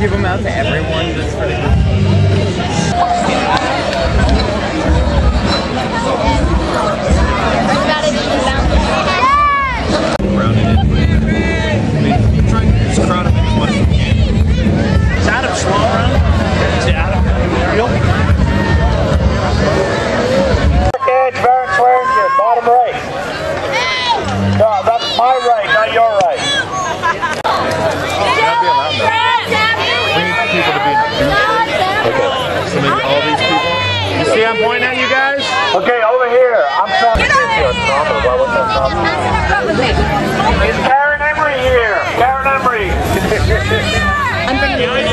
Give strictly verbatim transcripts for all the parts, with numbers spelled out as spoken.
give them out to everyone. That's pretty cool. Round it in. Try and crowd them as much as you can. Is Adam slow run? Is Adam real? Edge, Baron Swearinger, bottom right. No, that's my right, not your right. We need people to be okay. So maybe all these people. You see I'm pointing at you guys? Okay, over here. I'm trying to get you a problem. What was that problem? Is Karen Emery here? Karen Emery. I'm bringing you.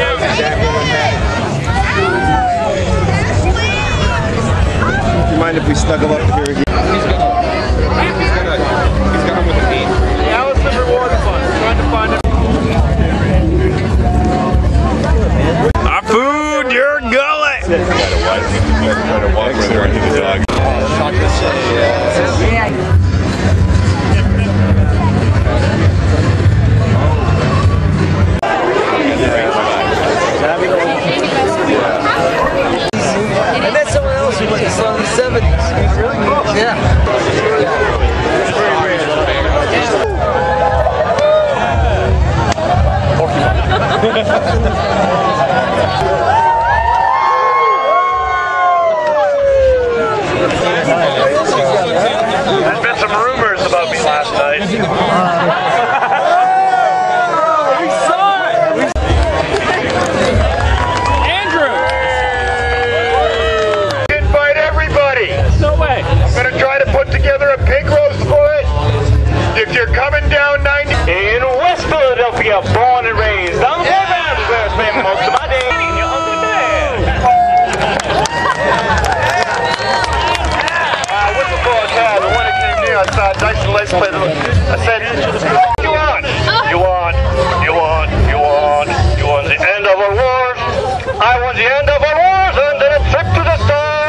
Do you mind if we snuggle up here? He's gonna, he's gonna, he's gonna with a beat. That was the reward fun. Trying to find it. Our food, your gullet. Try to wipe. Try to walk where they're into the dog. I met someone else who went to some of the seventies. Really? Yeah. There's been some rumors about me last night. No way. I'm gonna try to put together a pig roast for it. If you're coming down ninety in West Philadelphia, born and raised, I'm David, where I spend most of my day in your ugly bed. I went before a car, the one that came near, I saw Dyson Lace play the I said, you want, you want, you want, you want, you want the end of our wars. I want the end of our wars and then a trip to the stars.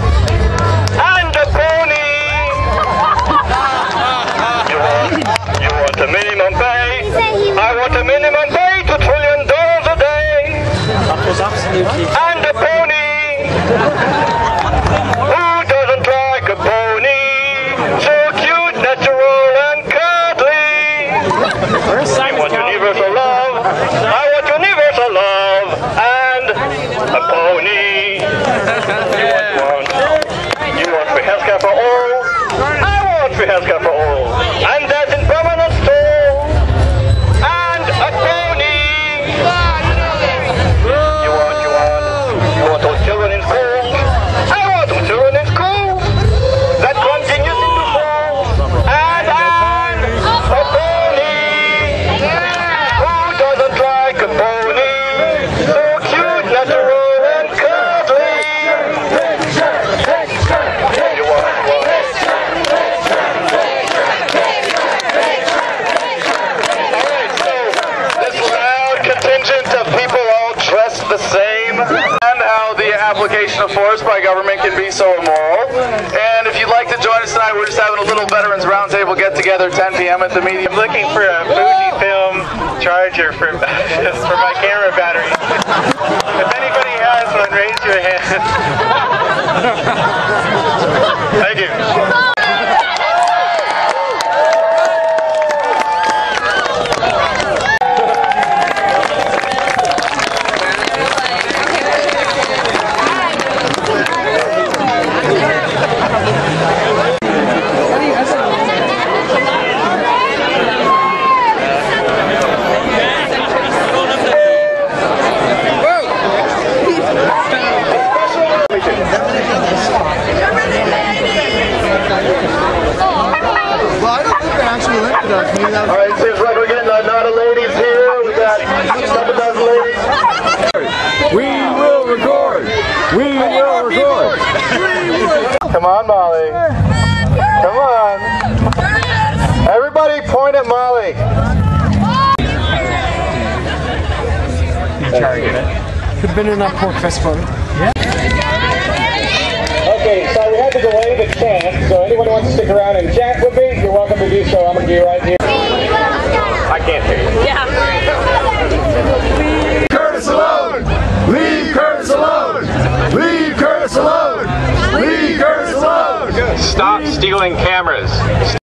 The minimum pay. I want a minimum pay, two trillion dollars a day. And a pony. Who doesn't like a pony? So cute, natural, and cuddly. I want universal love. I want universal love and a pony. You want one? You want free healthcare for all? I want free healthcare for all. And that's in permanent. The same, and how the application of force by government can be so immoral. And if you'd like to join us tonight, we're just having a little Veterans Roundtable get-together, ten p m at the meeting. I'm looking for a Fujifilm charger for, for my camera battery. If anybody has one, raise your hand. Thank you. Alright, seems like we're getting a lot of ladies here. We got a couple dozen ladies. We will record! We will record! Come on, Molly. Come on. Everybody point at Molly. Could have been in that pork fest photo. Yeah. Okay, so we had to delay the chant, so anyone who wants to stick around and chat with me, you're welcome to do so. I'm going to be right here.